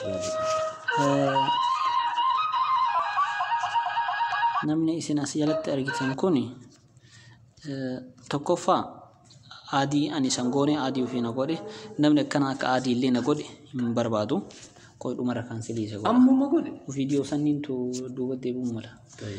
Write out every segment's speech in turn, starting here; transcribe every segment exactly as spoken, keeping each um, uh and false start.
namni isin as jalatti argitan kuni tokkoffaa adii ani sangoone adii ofii na godhe namni akkana akka adii illee na godhe hin barbaadu koy dhumara kan siliisa godhe amma ma godhe video sanniin tu duuba deebi'u mala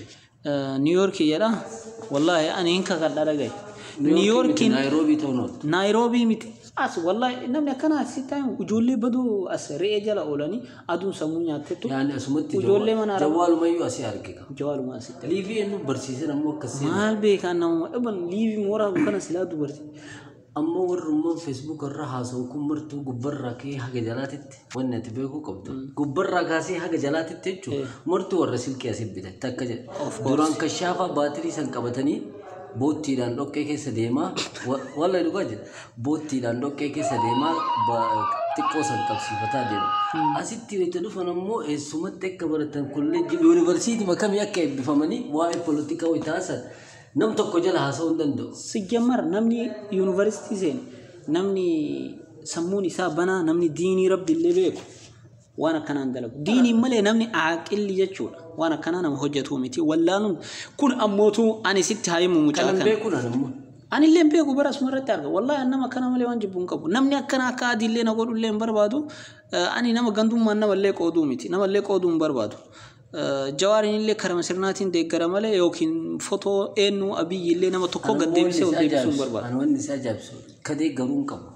New York yada wallahi ani hinka kadhada gay New York Nairobi tono Nairobi mit as wallahi namni akkana sitaan ujoollee badu as re'ee jala oolani aduun sammuu nyaatetu yani asumatti ujoollee mana jawaalu mayu asi argika jawaalu ma asitta liivi enu barsiisan ammoo akkasii maal beekan nama dhaban liivi moora kana silaa dubarti amma warrummaa Facebook irra haasa'u kun martuu gubbarraa kee haga jalaatitti wanni ati beekuu qabdu gubbarraa kaasee haga jalaatitti jechuun martuu warra silkii asii bitatte akka jedhe duraan kashaafa baatirii san qabatanii boottiidhaan dhoqqee keessa deemaa wallahi dhugaa jedhe boottiidhaan dhoqqee keessa deemaa xiqqoo san qabsiifataa deema asitti wayita dhufan ammoo eessumatti akka baratan kolleejjii yuunivarsiitii makamii akka eebbifamanii waa'ee poolitikaa wayita haasan nam tokko jala haasa'uu hin danda'u. Sigyamar namni yuunivarsiitii seen namni sammuun isaa banaa namni diinii rabbi illee beeku waan akkanaan dalagu. Diinii malee namni aaqilli jechuudha waan akkanaa nama hojjetu miti wallaalum kun ammootu ani sitti haayimu mucaa kana. Kan beeku na namni. Ani illee beeku bara sumarratti arga wallahi nama akkana malee waan jibbuun qabu namni akkana akka adii illee na godhu illee hin barbaadu ani nama gandummaan nama illee qooduu miti nama illee qooduu hin barbaadu. Jawaarin illee karama sirnaatiin deeggara malee yookiin footoo eenyu abiyyi illee nama tokko gaddeebisee ol deebisuu hin barbaadu. Ani wanni isaa ajaa'ibsu ka deeggaruu hin qabu.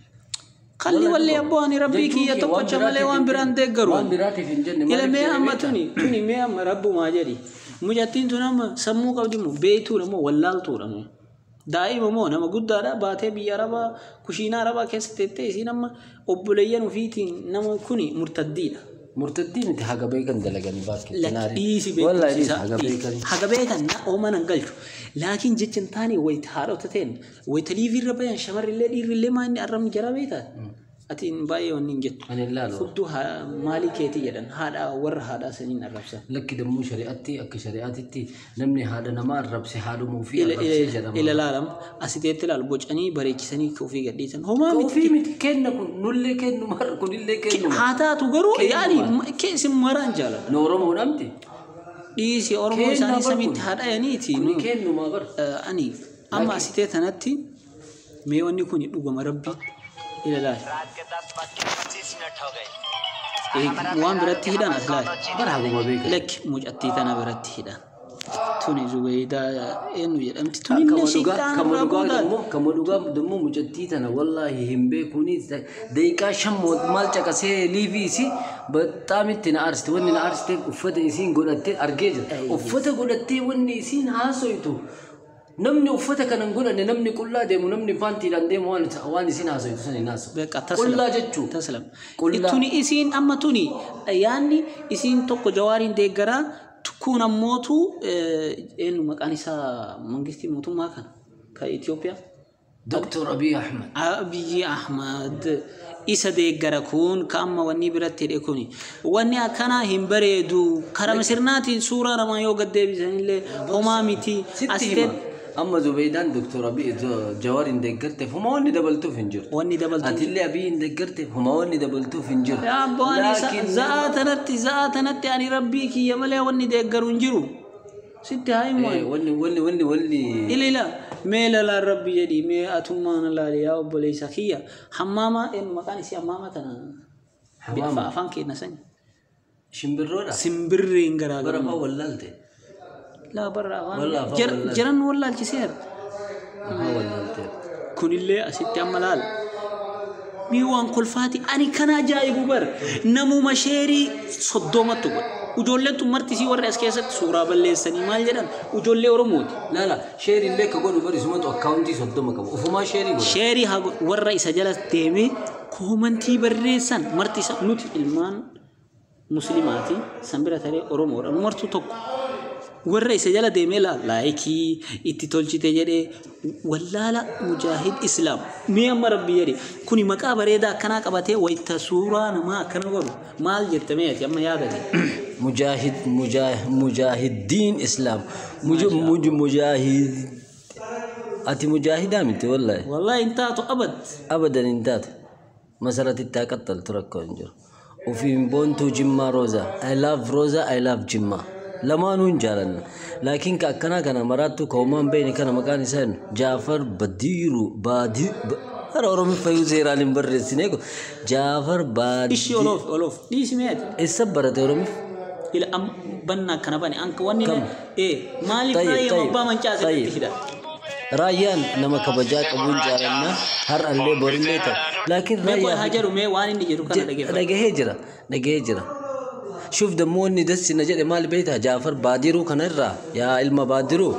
Kalli wallee abboo ani rabbii kiyya tokkocha malee waan biraan deeggaru. Waan biraatiif hin jenne ila mee amma tuni tuni mee amma rabbumaa jedhi mujattiin tun amma sammuu qabdi moo beeytuudha moo wallaaltuudha moo daa'ima moo nama guddaadha baatee biyya arabaa kushiinaa arabaa keessa teettee isiin amma obboleeyyan ofiitiin nama kuni murtaddiidha. Murtaddiin itti haga beekan dalaganii baasketti naari wallahi haga beekan haga beekan na ooman angalchu laakiin jechan taani wayta haadhota ta'en wayta liivirra bayan shamarrillee dhiirrillee maa inni arrabni jara beetaa atiin baay'ee wanni hin jettu ani ilaalu fuddu maalii keetii jedhan haadha warra haadha saniin arrabsa lakki dammuu shari'aatti akka shari'aatitti namni haadha nama arrabse haadhuma ofii arrabsee jedhama ila laalam asiteetti laal bocanii bareechisanii ofii gadhiisan homaa miti ofii miti kenna kun nullee kennu mar kunillee kennu haa taatu garuu yaani keessi maraan jaalala na oromoo namti dhiisi oromoo isaanii samitti haadha yaniiti kennu maa bar ani amma asitee tanatti mee wanni kun dhugama rabbii إلى لا وان برتي هدان أخلاق برهاو ما بيك لك مجأتي تنا برتي هدان توني زويدا إنه يلمت توني نشيطان كمودوغا كمودوغا دمو مجأتي تنا والله هم بيكوني ديكا شمو مالك كسي ليفيسي بتامي تنا أرست وني أرست وفد إسين قلتي أرجيج وفد قلتي وني إسين هاسويتو namni uffata kana godhanne namni qullaa deemu namni paantiidhaan deemu waan waan isin haasaytu sani naasu qullaa jechuu taslam tuni isin amma tuni yaanni isin tokko jawaariin deeggaraa kun ammootu eenyu maqaan isaa mangistii mootummaa kana ka Itoophiyaa Doctor Abiy Ahmed Abiy Ahmed isa deeggara kun kaamma wanni biratti hidhe kuni wanni akkana hin bareedu karama sirnaatiin suuraa nama yoo gaddeebisanillee homaa miti asite أما زبيدان دكتور أبي جوار إندقرته هم واني دبلتو فنجر واني دبلتو أتلي أبي إندقرته هم واني دبلتو فنجر يا أبو أني زاتنتي زاتنتي أني ربي كي يملي واني دقرون جرو ستة هاي موان واني واني واني واني إلا لا ميلا لا ربي يدي مي أتمان الله يا أبو ليس خيا حمامة إن مكان سي حمامة تنا حمامة فان كي نسني شمبرورا سمبرين غرا برا والله لا برا جر جرن ولا الجسير كن اللي أسيت أملال ميوان كلفاتي أنا كنا جاي ببر نمو مشاري صدومة تقول وجولة تمرتي سي ورا اسكيسة سورة بالله سني مال جرن وجولة ورمود لا لا شاري اللي كقول ببر اسمه أكاونتي صدومة كم وفما شاري شاري ها ورا إسجلت تيمي كومنتي بريسان مرتي سنوت المان مسلماتي سنبرة تري ورمور مرتو تك ورا إسجلا ديميلا لايكي إتتولشي تجري ولا لا مجاهد إسلام مية مرة بيجري كوني مكابر إذا كنا كبته ويتصورا نما كنا ورو مال جرتمية يا ما يادني مجاهد مجاهد مجاهد دين إسلام مج مج مجاهد أتي مجاهد أمتى والله والله إنتاتو أبد أبدا إنتات مسألة التاكتل تركوا إنجر وفي بونتو جمّا روزا I love روزا I love جمّا لما نون جالنا لكن كأكنا كنا مراتو كومان بيني كنا مكان إنسان جعفر بديرو بادي ب... أنا أروم فيوز إيران بريسينيكو جعفر بادي إيش أولوف أولوف دي اسمه السبرة أروم إلى أم بنا كنا بني أنك واني إيه مالك طيب راي طيب مبا من جازة طيب رايان نما كبجاك أبون جارنا هر اللي بورليتا لكن رايان هاجر ومي واني نجرو كنا دقيقة دقيقة هجرة دقيقة هجرة شوف دموني دس نجد مال بيتها جعفر بادرو كنرا يا علم بادرو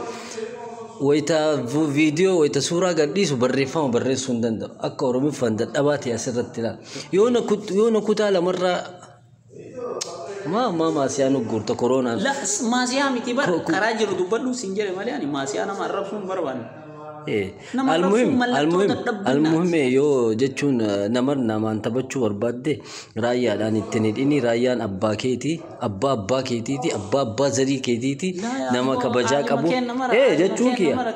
ويتا فيديو ويتا صورة قديس وبريفان وبريس سندن أكو رمي فندن أباتي أسرت لا يونا كت يونا كتالة مرة ما ما ما سيانو غورتا كورونا لا ما سيامي تبر كراجر دوبلو سنجر مالي ما سيانا ما ربسون بربان إيه المهم المهم المهم يو جتشون نمر نمان تبچو وربادة رايا لان التنين إني رايان أبا كيتي أبا أبا كيتي تي أبا أبا زري كيتي تي نما كبجاك أبو إيه جتشون كيا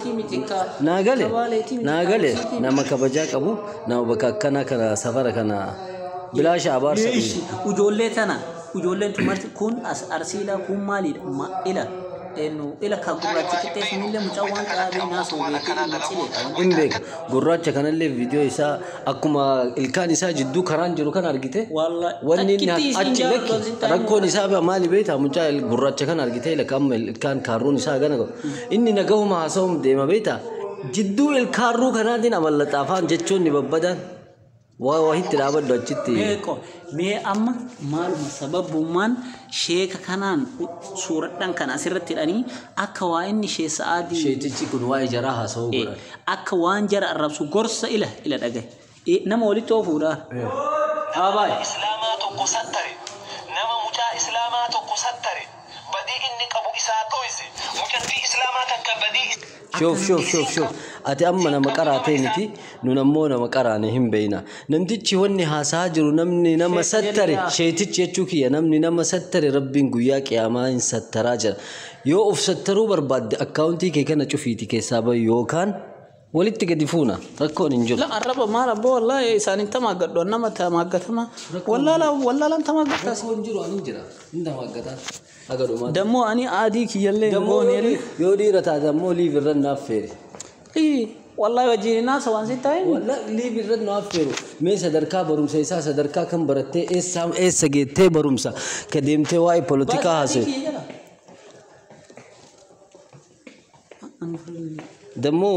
ناقله ناقله نما كبجاك أبو نما بكا كنا كنا سفر كنا بلا شعبار سبيل وجولة تنا وجولة تمرت كون أرسيلا كون مالي ما إلا إنه إلا كقرات كتير فميلة متوان كابي ناس وبيكي إن بيك قرات كان اللي فيديو إسا أكما الكان إسا جدو كران جرو كان أرجيته والله ونين أتشلك ركون إسا بمالي بيتها مجا القرات كان أرجيته لكم الكان كارون إسا كانوا إني نجوا مع سوم ديما بيتها جدو الكارو كان دين عمل لطافان جتشون نببدا واحد تلعب دوتشتي ميكو مي أما معلومة سبب بومان شيء كانان صورة دان كان أسرت تاني أكوان شيء سعادي شيء تجي كن واي جراها سو إيه أكوان جرا الرب سو قرص إله إلى دقة إيه نما ولي توفودا أباي إسلامات قصتري نما مجا إسلامات قصتري بدي إنك أبو إسحاق كويسي ممكن في إسلامات كبدي شوف شوف شوف شوف أتي أمنا مقراتين تي ننمونا مقرانهم بينا نمتشي وني هاساجر نمني نما ستري شيء تشيتشوكي نمني نما ستري ربي نقوياك يا ما إن ستراجر يو أف سترو برباد أكاونتي كي كان تشوفيتي كي سابا يو كان ولدت قديفونا ركون إنجل لا الرب ما رب والله إنسان أنت ما قد ولا ما تما قد ما والله لا والله لا أنت ما قد ركون إنجلو إنجلا أنت ما قد دمو أني عادي كي يلي دمو يودي رتا دمو لي فرن نافير إيه والله وجيني ناس وان سيتاين والله لي فرن نافير مي صدركا برومسا إسا صدركا كم برتة إس سام إس سجيته برومسا كديمته واي بوليتيكا هاسه دمو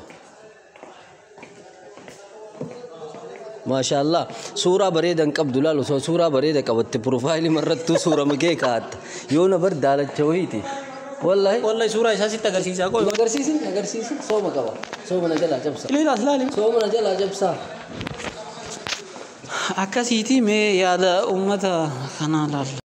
ما شاء الله سورة بريدة قبل لا لو سورة بريدة كبت بروفايل مرت تو سورة مكيه كات يونا برد دالت شويتي والله والله سورة إساسي تغرسيسا كوي تغرسيسي تغرسيسي سو مكوا سو من جلا جبسا ليه لا ليه سو من جلا جبسا أكاسيتي مي يا دا أمتا كنا لا